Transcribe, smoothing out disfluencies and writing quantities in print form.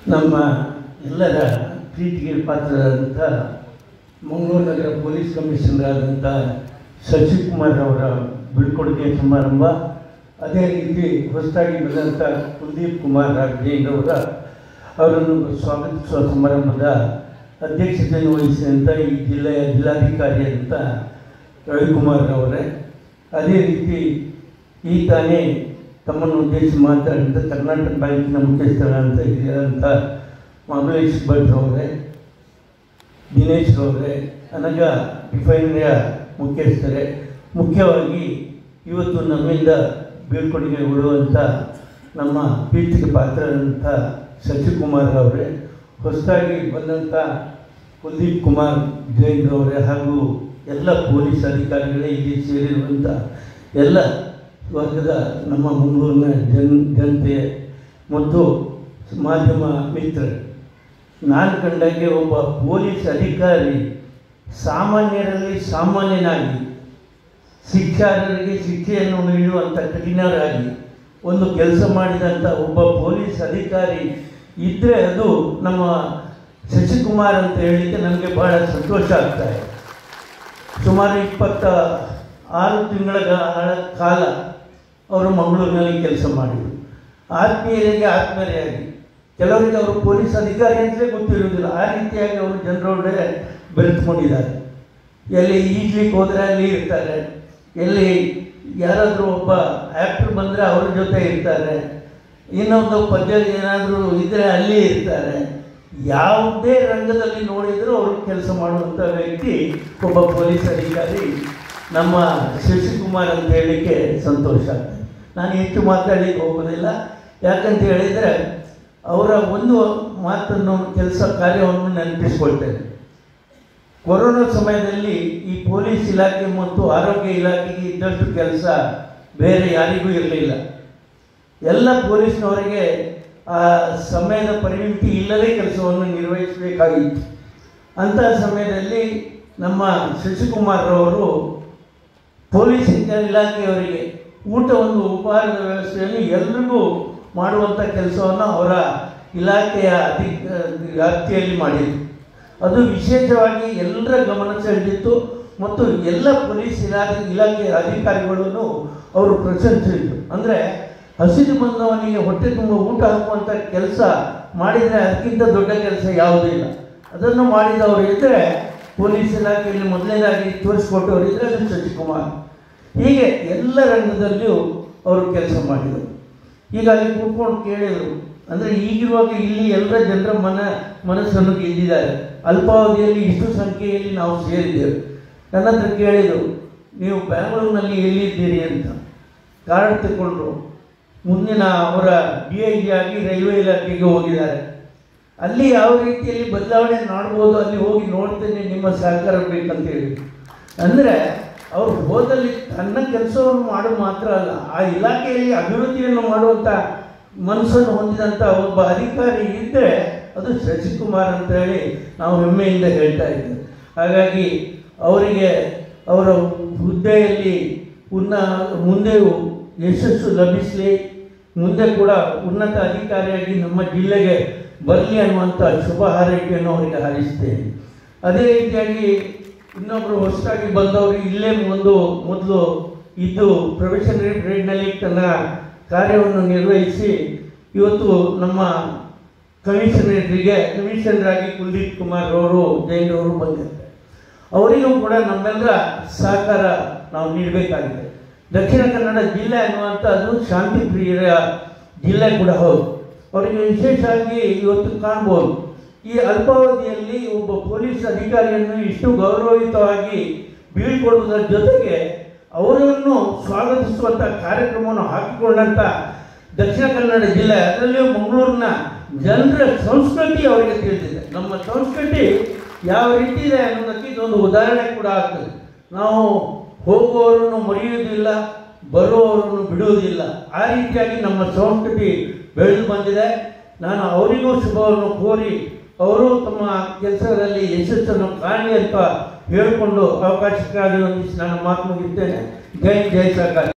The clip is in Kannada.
ನಮ್ಮ ಎಲ್ಲರ ಪ್ರೀತಿಗೆ ಪಾತ್ರರಾದಂಥ ಮಂಗಳೂರು ನಗರ ಪೊಲೀಸ್ ಕಮಿಷನರ್ ಆದಂಥ ಶಶಿ ಕುಮಾರ್ ಅವರ ಬೀಳ್ಕೊಡುಗೆ ಸಮಾರಂಭ, ಅದೇ ರೀತಿ ಹೊಸದಾಗಿ ಬಂದಂಥ ಕುಲದೀಪ್ ಕುಮಾರ್ ಜೈನ್ ಅವರನ್ನು ಸ್ವಾಗತಿಸುವ ಸಮಾರಂಭದ ಅಧ್ಯಕ್ಷತೆಯನ್ನು ವಹಿಸಿದಂಥ ಈ ಜಿಲ್ಲೆಯ ಜಿಲ್ಲಾಧಿಕಾರಿಯಾದಂಥ ರವಿಕುಮಾರ್ ಅವರೇ, ಅದೇ ರೀತಿ ಈ ತಾನೇ ತಮ್ಮನ್ನು ಉದ್ದೇಶಿಸಿ ಮಾತಾಡಿದಂಥ ಕರ್ನಾಟಕ ಬ್ಯಾಂಕಿನ ಮುಖ್ಯಸ್ಥರಾದಂಥ ಹಿರಿಯರಂಥ ಮಮಲೇಶ್ ಭಟ್ ಅವರೇ, ದಿನೇಶ್ ಅವರೇ, ಅನಗ ರಿಫೈನರಿಯ ಮುಖ್ಯಸ್ಥರೇ, ಮುಖ್ಯವಾಗಿ ಇವತ್ತು ನಮ್ಮಿಂದ ಬೀಳ್ಕೊಡುಗೆ ಕೊಡುವಂಥ ನಮ್ಮ ಪ್ರೀತಿಗೆ ಪಾತ್ರರಾದಂಥ ಶಶಿಕುಮಾರ್ ಅವರೇ, ಹೊಸದಾಗಿ ಬಂದಂಥ ಕುಲದೀಪ್ ಕುಮಾರ್ ಜೈನ್ ಅವರೇ ಹಾಗೂ ಎಲ್ಲ ಪೊಲೀಸ್ ಅಧಿಕಾರಿಗಳೇ ಇಲ್ಲಿ ಸೇರಿರುವಂಥ ಎಲ್ಲ ವರ್ಗದ ನಮ್ಮ ಮಂಗಳೂರಿನ ಜನತೆ ಮತ್ತು ಮಾಧ್ಯಮ ಮಿತ್ರರು, ನಾನು ಕಂಡಾಗೆ ಒಬ್ಬ ಪೊಲೀಸ್ ಅಧಿಕಾರಿ ಸಾಮಾನ್ಯರಲ್ಲಿ ಸಾಮಾನ್ಯನಾಗಿ ಶಿಕ್ಷಾರ್ಹರಿಗೆ ಶಿಕ್ಷೆಯನ್ನು ನೀಡುವಂಥ ಕಠಿಣರಾಗಿ ಒಂದು ಕೆಲಸ ಮಾಡಿದಂಥ ಒಬ್ಬ ಪೊಲೀಸ್ ಅಧಿಕಾರಿ ಇದ್ದರೆ ಅದು ನಮ್ಮ ಶಶಿಕುಮಾರ್ ಅಂತ ಹೇಳಲಿಕ್ಕೆ ನನಗೆ ಭಾಳ ಸಂತೋಷ ಆಗ್ತಾಯಿದೆ. ಸುಮಾರು 26 ತಿಂಗಳ ಕಾಲ ಅವರು ಮಂಗಳೂರಿನಲ್ಲಿ ಕೆಲಸ ಮಾಡಿದರು. ಆತ್ಮೀಯರಿಗೆ ಆತ್ಮೀಯರಾಗಿ, ಕೆಲವರಿಗೆ ಅವರು ಪೊಲೀಸ್ ಅಧಿಕಾರಿ ಅಂತಲೇ ಗೊತ್ತಿರುವುದಿಲ್ಲ, ಆ ರೀತಿಯಾಗಿ ಅವರು ಜನರೊಳಗಡೆ ಬೆರೆತುಕೊಂಡಿದ್ದಾರೆ. ಎಲ್ಲಿ ಈಜ್ಲಿಕ್ಕೆ ಹೋದರೆ ಅಲ್ಲಿ ಇರ್ತಾರೆ, ಎಲ್ಲಿ ಯಾರಾದರೂ ಒಬ್ಬ ಆ್ಯಕ್ಟ್ರ್ ಬಂದರೆ ಅವ್ರ ಜೊತೆ ಇರ್ತಾರೆ, ಇನ್ನೊಂದು ಪದ್ಯ ಏನಾದರೂ ಇದ್ದರೆ ಅಲ್ಲಿ ಇರ್ತಾರೆ. ಯಾವುದೇ ರಂಗದಲ್ಲಿ ನೋಡಿದರೂ ಅವರು ಕೆಲಸ ಮಾಡುವಂಥ ವ್ಯಕ್ತಿ ಒಬ್ಬ ಪೊಲೀಸ್ ಅಧಿಕಾರಿ ನಮ್ಮ ಶಶಿಕುಮಾರ್ ಅಂತ ಹೇಳಲಿಕ್ಕೆ ಸಂತೋಷ ಆಗ್ತದೆ. ನಾನು ಹೆಚ್ಚು ಮಾತಾಡಲಿಕ್ಕೆ ಹೋಗೋದಿಲ್ಲ, ಯಾಕಂತ ಹೇಳಿದರೆ ಅವರ ಒಂದು ಮಾತನ್ನು ಕಾರ್ಯವನ್ನು ನೆನಪಿಸ್ಕೊಳ್ತೇನೆ. ಕೊರೋನಾ ಸಮಯದಲ್ಲಿ ಈ ಪೊಲೀಸ್ ಇಲಾಖೆ ಮತ್ತು ಆರೋಗ್ಯ ಇಲಾಖೆಗೆ ಇದ್ದಷ್ಟು ಕೆಲಸ ಬೇರೆ ಯಾರಿಗೂ ಇರಲಿಲ್ಲ. ಎಲ್ಲ ಪೊಲೀಸ್ನವರಿಗೆ ಆ ಸಮಯದ ಪರಿಮಿತಿ ಇಲ್ಲದೆ ಕೆಲಸವನ್ನು ನಿರ್ವಹಿಸಬೇಕಾಗಿತ್ತು. ಅಂತಹ ಸಮಯದಲ್ಲಿ ನಮ್ಮ ಶಶಿಕುಮಾರ್ ಅವರು ಪೊಲೀಸ್ ಇಲಾಖೆಯವರಿಗೆ ಊಟವನ್ನು ಉಪಹಾರದ ವ್ಯವಸ್ಥೆಯನ್ನು ಎಲ್ರಿಗೂ ಮಾಡುವಂಥ ಕೆಲಸವನ್ನು ಅವರ ಇಲಾಖೆಯ ವ್ಯಾಪ್ತಿಯಲ್ಲಿ ಮಾಡಿದರು. ಅದು ವಿಶೇಷವಾಗಿ ಎಲ್ಲರ ಗಮನ ಸೆಳೆದಿತ್ತು ಮತ್ತು ಎಲ್ಲ ಪೊಲೀಸ್ ಇಲಾಖೆಯ ಅಧಿಕಾರಿಗಳನ್ನು ಅವರು ಪ್ರಶಂಸಿಸಿದರು. ಅಂದರೆ ಹಸಿದು ಬಂದವನಿಗೆ ಹೊಟ್ಟೆ ತುಂಬ ಊಟ ಹಾಕುವಂಥ ಕೆಲಸ ಮಾಡಿದರೆ ಅದಕ್ಕಿಂತ ದೊಡ್ಡ ಕೆಲಸ ಯಾವುದೂ ಇಲ್ಲ. ಅದನ್ನು ಮಾಡಿದವರು ಇದ್ದರೆ ಪೊಲೀಸ್ ಇಲಾಖೆಯಲ್ಲಿ ಮೊದಲನೇದಾಗಿ ತೋರಿಸ್ಕೊಟ್ಟವರು ಇದ್ದರೆ ಅದು ಶಶಿಕುಮಾರ್. ಹೀಗೆ ಎಲ್ಲ ರಂಗದಲ್ಲಿಯೂ ಅವರು ಕೆಲಸ ಮಾಡಿದರು. ಈಗ ಅಲ್ಲಿ ಕೂತ್ಕೊಂಡು ಕೇಳಿದರು, ಅಂದರೆ ಈಗಿರುವಾಗ ಇಲ್ಲಿ ಎಲ್ಲ ಜನರ ಮನಸ್ಸನ್ನು ಗೆದ್ದಿದ್ದಾರೆ. ಅಲ್ಪಾವಧಿಯಲ್ಲಿ ಇಷ್ಟು ಸಂಖ್ಯೆಯಲ್ಲಿ ನಾವು ಸೇರಿದ್ದೇವೆ. ನನ್ನ ಹತ್ರ ಕೇಳಿದರು, ನೀವು ಬ್ಯಾಂಗ್ಳೂರಿನಲ್ಲಿ ಎಲ್ಲಿದ್ದೀರಿ ಅಂತ. ಕಾರ್ಡ್ ತಗೊಂಡ್ರು. ಮುಂದಿನ ಅವರ DIG ಆಗಿ ರೈಲ್ವೆ ಇಲಾಖೆಗೆ ಹೋಗಿದ್ದಾರೆ. ಅಲ್ಲಿ ಯಾವ ರೀತಿಯಲ್ಲಿ ಬದಲಾವಣೆ ಮಾಡ್ಬೋದು ಅಲ್ಲಿ ಹೋಗಿ ನೋಡ್ತೇನೆ, ನಿಮ್ಮ ಸಹಕಾರ ಬೇಕಂತ ಹೇಳಿದ್ರು. ಅಂದರೆ ಅವರು ಹೋದಲ್ಲಿ ತನ್ನ ಕೆಲಸವನ್ನು ಮಾಡೋದು ಮಾತ್ರ ಅಲ್ಲ, ಆ ಇಲಾಖೆಯಲ್ಲಿ ಅಭಿವೃದ್ಧಿಯನ್ನು ಮಾಡುವಂಥ ಮನಸ್ಸನ್ನು ಹೊಂದಿದಂಥ ಒಬ್ಬ ಅಧಿಕಾರಿ ಇದ್ದರೆ ಅದು ಶಶಿಕುಮಾರ್ ಅಂತ ಹೇಳಿ ನಾವು ಹೆಮ್ಮೆಯಿಂದ ಹೇಳ್ತಾ ಇದ್ದೇವೆ. ಹಾಗಾಗಿ ಅವರಿಗೆ ಅವರ ಹುದ್ದೆಯಲ್ಲಿ ಮುಂದೆಯೂ ಯಶಸ್ಸು ಲಭಿಸಲಿ, ಮುಂದೆ ಕೂಡ ಉನ್ನತ ಅಧಿಕಾರಿಯಾಗಿ ನಮ್ಮ ಜಿಲ್ಲೆಗೆ ಬರಲಿ ಅನ್ನುವಂಥ ಶುಭ ಹಾರೈಕೆಯನ್ನು ಅವರಿಗೆ ಹಾರೈಸ್ತೇನೆ. ಅದೇ ರೀತಿಯಾಗಿ ಇನ್ನೊಬ್ಬರು ಹೊಸದಾಗಿ ಬಂದವರು ಇಲ್ಲೇ ಮೊದಲು ಇದ್ದು ಪ್ರೊಫೆಷನರಿ ಗ್ರೇಡ್ನಲ್ಲಿ ತನ್ನ ಕಾರ್ಯವನ್ನು ನಿರ್ವಹಿಸಿ ಇವತ್ತು ನಮ್ಮ ಕಮಿಷನರಾಗಿ ಕುಲದೀಪ್ ಕುಮಾರ್ ಅವರು ಜೈನ್ ಅವರು ಬಂದಿದ್ದಾರೆ. ಅವರಿಗೂ ಕೂಡ ನಮ್ಮೆಲ್ಲರ ಸಹಕಾರ ನಾವು ನೀಡಬೇಕಾಗಿದೆ. ದಕ್ಷಿಣ ಕನ್ನಡ ಜಿಲ್ಲೆ ಅನ್ನುವಂಥದ್ದು ಶಾಂತಿ ಪ್ರಿಯರ ಜಿಲ್ಲೆ ಕೂಡ ಹೌದು. ಅವರಿಗೆ ವಿಶೇಷವಾಗಿ ಇವತ್ತು ಕಾಣ್ಬೋದು, ಈ ಅಲ್ಪಾವಧಿಯಲ್ಲಿ ಒಬ್ಬ ಪೊಲೀಸ್ ಅಧಿಕಾರಿಯನ್ನು ಇಷ್ಟು ಗೌರವಯುತವಾಗಿ ಬೀಳ್ಕೊಡುವುದರ ಜೊತೆಗೆ ಅವರನ್ನು ಸ್ವಾಗತಿಸುವಂಥ ಕಾರ್ಯಕ್ರಮವನ್ನು ಹಾಕಿಕೊಂಡಂಥ ದಕ್ಷಿಣ ಕನ್ನಡ ಜಿಲ್ಲೆ, ಅದರಲ್ಲಿಯೂ ಮಂಗಳೂರಿನ ಜನರ ಸಂಸ್ಕೃತಿ ಅವರಿಗೆ ತಿಳಿದಿದೆ. ನಮ್ಮ ಸಂಸ್ಕೃತಿ ಯಾವ ರೀತಿ ಇದೆ ಅನ್ನೋದಕ್ಕೆ ಇದೊಂದು ಉದಾಹರಣೆ ಕೂಡ ಆಗ್ತದೆ. ನಾವು ಹೋಗುವವರನ್ನು ಮರೆಯುವುದಿಲ್ಲ, ಬರುವವರನ್ನು ಬಿಡುವುದಿಲ್ಲ. ಆ ರೀತಿಯಾಗಿ ನಮ್ಮ ಸಂಸ್ಕೃತಿ ಬೆಳೆದು ಬಂದಿದೆ. ನಾನು ಅವರಿಗೂ ಶುಭವನ್ನು ಕೋರಿ ಅವರು ತಮ್ಮ ಕೆಲಸದಲ್ಲಿ ಯಶಸ್ಸನ್ನು ಕಾಣಲಿ ಅಂತ ಹೇಳಿಕೊಂಡು ಅವಕಾಶಕ್ಕಾಗಿ ಒಂದಿಷ್ಟು ನಾನು ಮಾತು ಮುಗಿಸ್ತೇನೆ. ಜೈ ಸರ್ಕಾರ.